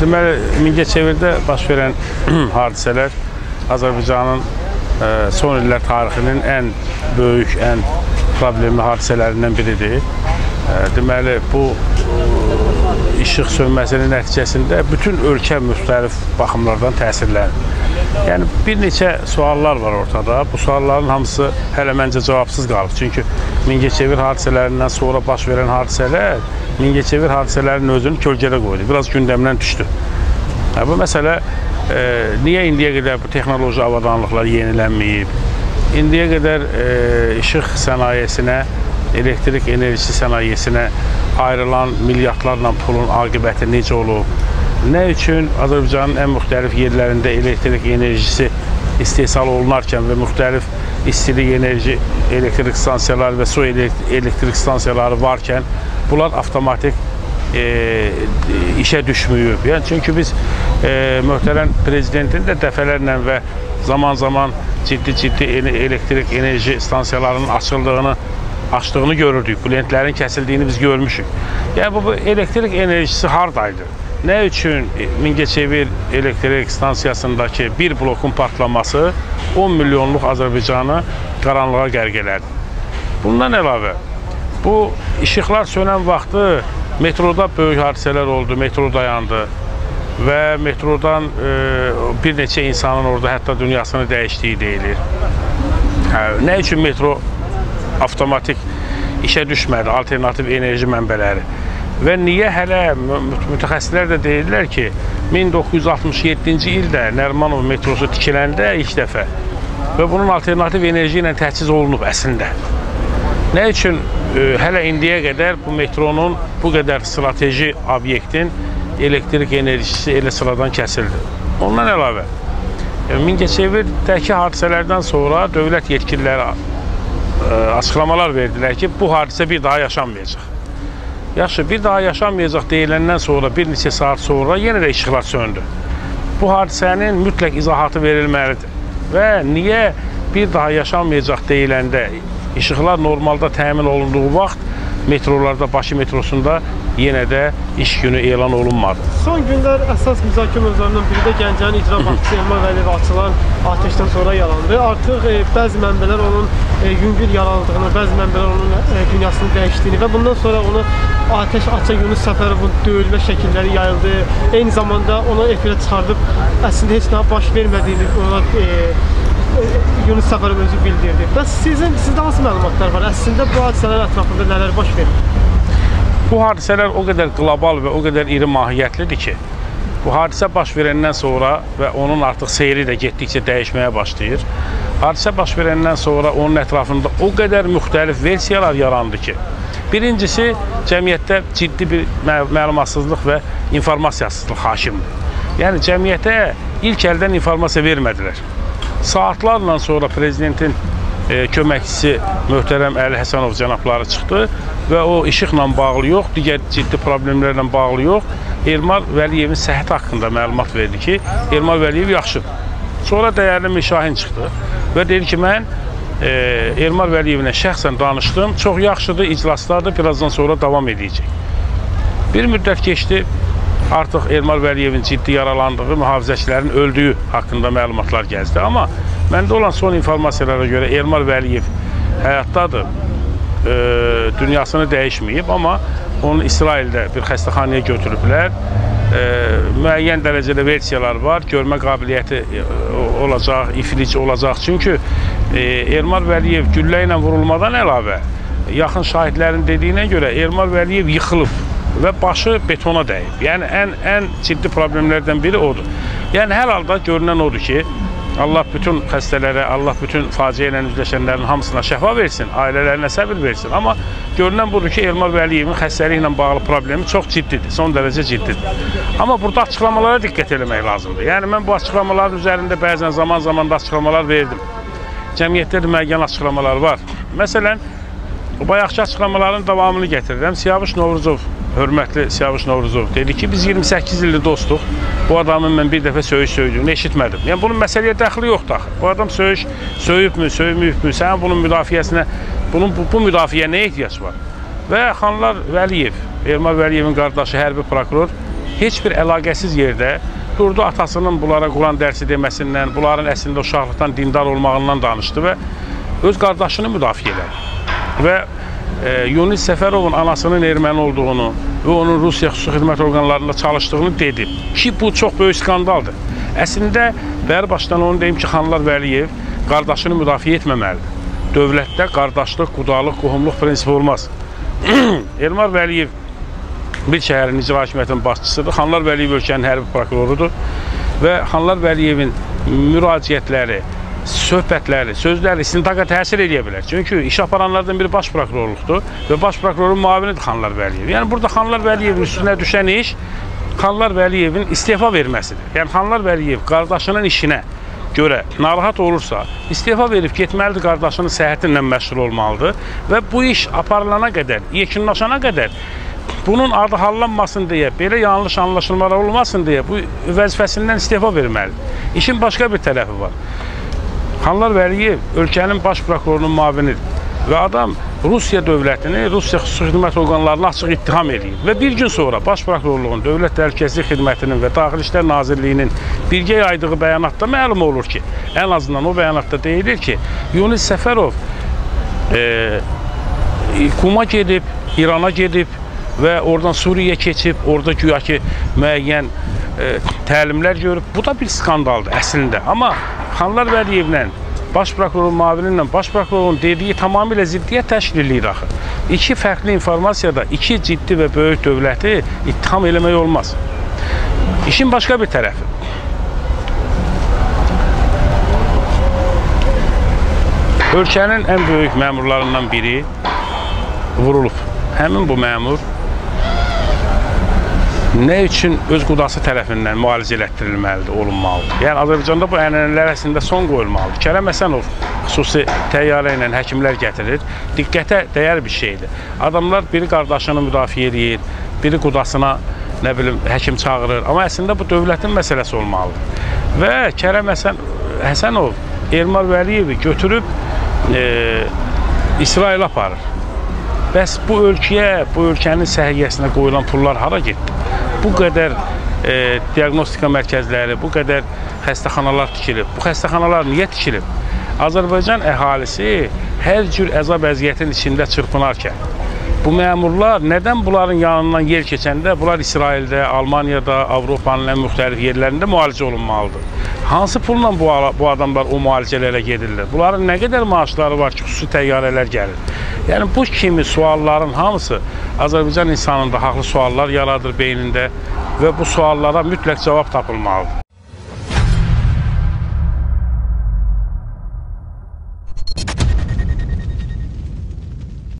Deməli, Mingəçevirdə baş verən hadisələr Azərbaycanın son illər tarixinin ən böyük, ən problemli hadisələrindən biridir. Deməli, bu işıq sönməsinin nəticəsində bütün ölkə müxtəlif baxımlardan təsirlənir. Yəni, bir neçə suallar var ortada. Bu sualların hamısı hələ məncə cavabsız qalır. Çünki Mingəçevir hadisələrindən sonra baş verən hadisələr Mingəçevir hadisələrinin özünü kölgədə qoydu. Biraz gündəmdən düşdü. Bu məsələ niyə indiyə qədər bu texnoloji avadanlıqlar yenilənməyib? İndiyə qədər işıq sənayesinə, elektrik enerjisi sənayesinə ayrılan milyardlarla pulun aqibəti necə olub? Nə üçün Azərbaycanın ən müxtəlif yerlərində elektrik enerjisi istehsal olunarkən və müxtəlif istilik enerji elektrik stansiyaları və su elektrik stansiyaları varkən bunlar avtomatik işə düşməyib. Yəni, çünki biz möhtərəm prezidentin də dəfələrlə və zaman-zaman ciddi elektrik enerji stansiyalarının açdığını görürdük. Bu lentlərin kəsildiyini biz görmüşük. Yəni, bu elektrik enerjisi haradaydı? Nə üçün Mingəçevir elektrik stansiyasındakı bir blokun partlaması 10 milyonluq Azərbaycanı qaranlığa qərq elədi? Bundan əlavə, bu işıqlar sönən vaxtı metroda böyük hadisələr oldu, metro dayandı və metrodan bir neçə insanın orada hətta dünyasını dəyişdiyi deyilir. Nə üçün metro avtomatik işə düşmədi, alternativ enerji mənbələri? Və niyə hələ mütəxəssislər də deyirlər ki, 1967-ci ildə Nərimanov metrosu tikiləndə ilk dəfə və bunun alternativ enerji ilə təchiz olunub əslində. Nə üçün hələ indiyə qədər bu metronun bu qədər strateji obyektin elektrik enerjisi elə sıradan kəsildi? Ondan əlavə, Mingəçevirdəki hadisələrdən sonra dövlət yetkililəri açıqlamalar verdilər ki, bu hadisə bir daha yaşanmayacaq. Yaxşı, bir daha yaşanmayacaq deyiləndən sonra, bir neçə saat sonra yenə də işıqlar söndü. Bu hadisənin mütləq izahatı verilməlidir. Və niyə bir daha yaşanmayacaq deyiləndə işıqlar normalda təmin olunduğu vaxt metrolarda, Bakı metrosunda yenə də iş günü elan olunmadı. Son günlər əsas müzakirə mövzularından biri də Gəncənin icra başçısı Elmar Vəliyevə açılan atəşdən sonra yalandı. Artıq bəzi mənbələr onun yüngül yaralandığını, bəzi mənbələr onun dünyasını dəyişdiyini və bundan sonra onu atəş açan Yunus Səfərovun döyülmə şəkilləri yayıldı. Eyni zamanda onu efirə çıxardıb əslində heç nə baş vermədiyini ona Yunus Səfərov özü bildirdi. Bəs sizdə hansı məlumatlar var? Əslində bu hadisələr ətrafında nələr baş verir? Bu hadisələr o qədər qlobal və o qədər iri mahiyyətlidir ki, bu hadisə baş verəndən sonra və onun artıq seyri də getdikcə dəyişməyə başlayır. Hadisə baş verəndən sonra onun ətrafında o qədər müxtəlif versiyalar yarandı ki, birincisi, cəmiyyətdə ciddi bir məlumatsızlıq və informasiyasızlıq hakimdir. Yəni, cəmiyyətə ilk əldən informasiya vermədilər. Saatlarla sonra prezidentin köməkçisi möhtərəm Əli Həsənov cənabları çıxdı və o işıqla bağlı yox, digər ciddi problemlərlə bağlı yox, Elmar Vəliyevin səhhəti haqqında məlumat verdi ki, Elmar Vəliyev yaxşıdır. Sonra dəyərli Mir Şahin çıxdı və dedi ki, mən Elmar Vəliyevlə şəxsən danışdım, çox yaxşıdır, iclaslardır, birazdan sonra davam edəcək. Bir müddət keçdi, artıq Elmar Vəliyevin ciddi yaralandığı, mühafizəçilərin öldüyü haqqında məlumatlar gəzdi. Amma məndə olan son informasiyalara görə Elmar Vəliyev həyatdadır, dünyasını dəyişməyib, amma onu İsraildə bir xəstəxanaya götürüblər. Müəyyən dərəcədə versiyalar var, görmə qabiliyyəti olacaq, iflic olacaq. Çünki Elmar Vəliyev güllə ilə vurulmadan əlavə, yaxın şahidlərin dediyinə görə Elmar Vəliyev yıxılıb və başı betona dəyib. Yəni, ən ciddi problemlərdən biri odur. Yəni, hər halda görünən odur ki, Allah bütün xəstələrə, Allah bütün faciə ilə üzləşənlərin hamısına şəfa versin, ailələrinə səbir versin. Amma görünən budur ki, Elmar Vəliyevin xəstəliklə bağlı problemi çox ciddidir, son dərəcə ciddidir. Amma burada açıqlamalara diqqət eləmək lazımdır. Yəni, mən bu açıqlamaların üzərində bəzən zaman-zaman da açıqlamalar verdim. Cəmiyyətdə də müəyyən açıqlamalar var. Məsələn, bayaqki açıqlamaların davamını gətirirəm. Siyavuş Novruzov, hörmətli Siyavuş Novruzov dedi ki, biz 28 ildir dostuq. Bu adamın mən bir dəfə söydüyünü eşitmədim. Yəni, bunun məsələyə dəxli yoxdur. Bu adam söyübmü, söyməyibmü, sənin bunun müdafiəsinə, bu müdafiəyə nə ehtiyac var? Və Xanlar Vəliyev, Elmar Vəliyevin qardaşı hərbi prokuror heç bir əlaqəsiz yerdə durdu atasının bunlara Quran dərsi deməsindən, bunların əslində uşaqlıqdan dindar olmağından danışdı və öz qardaşını müdafiə elədi. Və Yunis Səfərovun anasının erməni olduğunu və onun Rusiya xüsusi xidmət orqanlarında çalışdığını dedi ki, bu çox böyük skandaldır. Əslində, bəri başdan onu deyim ki, Xanlar Vəliyev qardaşını müdafiə etməməlidir. Dövlətdə qardaşlıq, qudalıq, qohumluq prinsipi olmaz. Elmar Vəliyev bir şəhərin icra hakimiyyətinin başçısıdır. Xanlar Vəliyev ölkənin hərbi prokurorudur və Xanlar Vəliyevin müraciətləri, söhbətləri, sözləri istintaqa təsir edə bilər. Çünki iş aparanlardan biri baş prokurorluqdur və baş prokurorun müavinidir Xanlar Vəliyev. Yəni, burada Xanlar Vəliyevin üstünə düşən iş Xanlar Vəliyevin istefa verməsidir. Yəni, Xanlar Vəliyev qardaşının işinə görə narahat olursa, istefa verib getməlidir, qardaşının səhhətinlə məşğul olmalıdır və bu iş aparılana qədər, yekunlaşana qədər bunun adı hallanmasın deyə, belə yanlış anlaşılmalar olmasın deyə bu vəzifəsindən istefa verməlidir. İşin başqa bir tərəfi var. Xanlar Vəliyev ölkənin baş prokurorunun müavinidir və adam Rusiya dövlətini, Rusiya xüsusi xidmət orqanlarını açıq ittiham edir. Və bir gün sonra baş prokurorluğun, Dövlət Təhlükəsizlik Xidmətinin və Daxili İşlər Nazirliyinin birgə yaydığı bəyanatda məlum olur ki, ən azından o bəyanatda deyilir ki, Yunis Səfərov Quma gedib, İrana gedib və oradan Suriyə keçib, orada güya ki, müəyyən təlimlər görüb. Bu da bir skandaldır əslində. Amma Xanlar Vəliyevlə, baş prokurorun müavininlə baş prokurorun dediyi tamamilə ziddiyyət təşkil edir axı. İki fərqli informasiyada iki ciddi və böyük dövləti ittiham eləmək olmaz. İşin başqa bir tərəfi. Ölkənin ən böyük məmurlarından biri vurulub. Həmin bu məmur nə üçün öz qudası tərəfindən müalicə elətdirilməlidir, olunmalıdır? Yəni, Azərbaycanda bu ənənələr əslində son qoyulmalıdır. Kərəm Həsənov xüsusi təyyarə ilə həkimlər gətirir. Diqqətə dəyər bir şeydir. Adamlar biri qardaşını müdafiə edir, biri qudasına, nə bilim, həkim çağırır. Amma əslində bu dövlətin məsələsi olmalıdır. Və Kərəm Həsənov Elmar Vəliyevi götürüb İsrailə aparır. Bəs bu ölkəyə, bu ölkənin səhiyyəsinə qoyulan pullar hara getdi? Bu qədər diagnostika mərkəzləri, bu qədər xəstəxanalar tikilib. Bu xəstəxanalar niyə tikilib? Azərbaycan əhalisi hər cür əzab əziyyətin içində çırpınarkən, bu məmurlar nədən bunların yanından yer keçəndə bunlar İsraildə, Almaniyada, Avropanın ən müxtəlif yerlərində müalicə olunmalıdır? Hansı pulla bu adamlar o müalicələrə gedirlər? Bunların nə qədər maaşları var ki, xüsusi təyyarələr gəlir? Yəni, bu kimi sualların hamısı Azərbaycan insanında haqlı suallar yaradır beynində və bu suallara mütləq cavab tapılmalıdır.